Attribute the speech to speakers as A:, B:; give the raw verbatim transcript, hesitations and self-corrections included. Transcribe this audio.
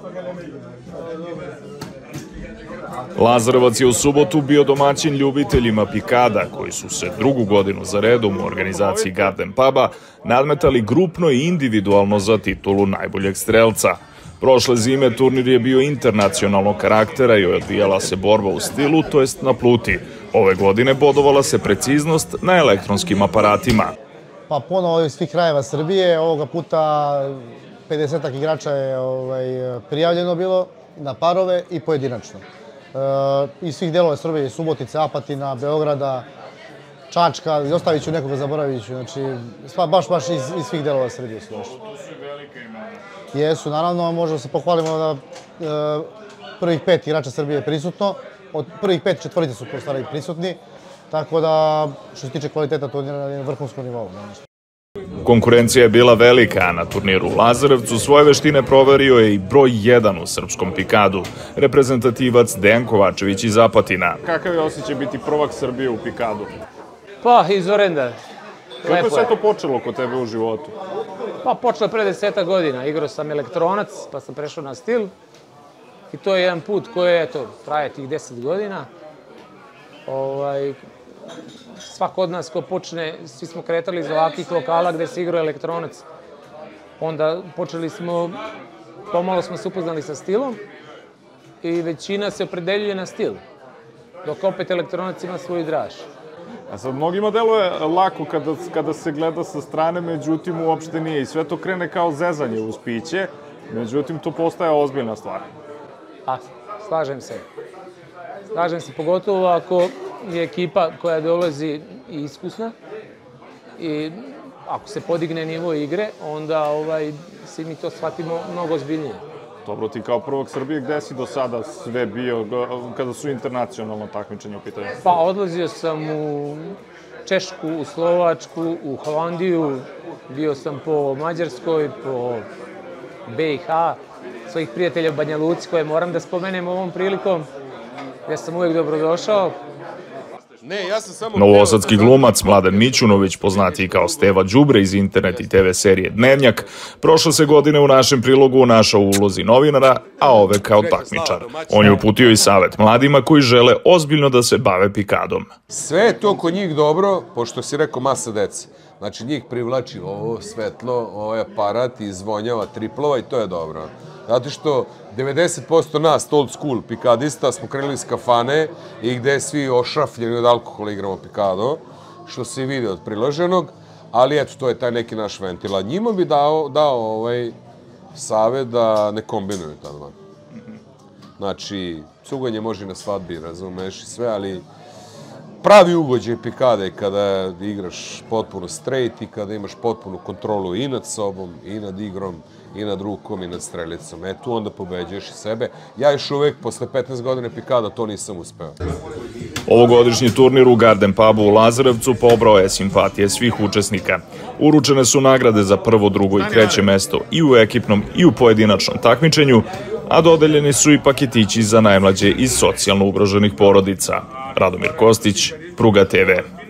A: Lazarevac je u subotu bio domaćin ljubiteljima pikada, koji su se drugu godinu za redom u organizaciji Garden Puba nadmetali grupno i individualno za titulu najboljeg strelca. Prošle zime turnir je bio internacionalnog karaktera i odvijala se borba u stilu, to jest na pluti. Ove godine bodovala se preciznost na elektronskim aparatima.
B: Pa ponovo iz svih krajeva Srbije, ovoga puta pedesetak igrača je prijavljeno bilo na parove i pojedinačno. Iz svih delova Srbije, Subotice, Apatina, Beograda, Čačka, ostavit ću nekoga, zaboravit ću, znači baš, baš iz svih delova Srbije su došli.
A: To su velike imena.
B: Jesu, naravno, možemo se pohvalimo da prvih pet igrača Srbije je prisutno, od prvih pet četvorice su postali prisutni, tako da što se tiče kvaliteta to je na vrhunskom nivou.
A: Konkurencija je bila velika, a na turniru u Lazarevcu svoje veštine proverio je i broj jedan u srpskom pikadu, reprezentativac Dejan Kovačević iz Apatina. Kakav je osjećaj biti prvak Srbije u pikadu?
C: Pa, izvanredan.
A: Kako je sve to počelo kod tebe u životu?
C: Pa, počelo pre desetak godina. Igrao sam elektronac, pa sam prešao na stil. I to je jedan put koji, eto, traje tih deset godina. Svako od nas ko počne, svi smo kretali iz ovakvih lokala gde se igrao elektronac. Onda počeli smo, pomalo smo se upoznali sa stilom i većina se opredeljuje na stil, dok opet elektronac ima svoju draž.
A: A sad, mnogima deluje lako kada se gleda sa strane, međutim uopšte nije. I sve to krene kao zezanje uz piće, međutim to postaje ozbiljna stvar.
C: A, slažem se. Slažem se, pogotovo ako je ekipa koja dolazi i iskusna i ako se podigne nivo igre, onda svi mi to shvatimo mnogo ozbiljnije.
A: Dobro, ti kao prvak Srbije, gde si do sada sve bio kada su internacionalno takmičenje u pitanju?
C: Pa, odlazio sam u Češku, u Slovačku, u Holandiju, bio sam po Mađarskoj, po be i ha, svojih prijatelja u Banja Luci, koje moram da spomenem ovom prilikom, gde sam uvek dobrodošao.
A: Novosadski glumac Mladen Mićunović, poznatiji kao Steva Đubre iz internet i te ve serije Dnevnjak, prošle se godine u našem prilogu našao u ulozi novinara, a ove kao takmičar. On je uputio i savet mladima koji žele ozbiljno da se bave pikadom.
D: Sve je to kod njih dobro, pošto si rekao masa dece. Znači njih privlači ovo svetlo, ovaj aparat i zvonjava triplova i to je dobro. Zato što devedeset posto nas, old school pikadista, smo krenuli iz kafane i gde svi ošrafljeni od alkohola igramo pikado, što se vidi od priloženog, ali eto, to je taj neki naš ventil. A njima bi dao ovaj savet da ne kombinuju ta dva. Znači, cuganje može i na svadbi, razumeš i sve, ali pravi ugođaj pikade kada igraš potpuno straight i kada imaš potpunu kontrolu i nad sobom, i nad igrom, i nad rukom, i nad strelicom. E, tu onda pobeđuješ i sebe. Ja još uvek, posle petnaest godine pikada, to nisam uspeo.
A: Ovogodišnji turnir u Garden Pubu u Lazarevcu pobrao je simpatije svih učesnika. Uručene su nagrade za prvo, drugo i treće mesto i u ekipnom i u pojedinačnom takmičenju, a dodeljeni su i paketići za najmlađe iz socijalno ugroženih porodica. Radomir Kostić, Pruga te ve.